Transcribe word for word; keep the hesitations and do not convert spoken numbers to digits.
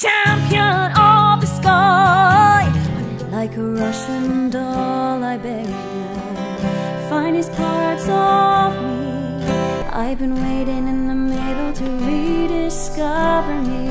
champion of the sky. Like a Russian doll, I bury the finest parts of me. I've been waiting in the middle to rediscover me.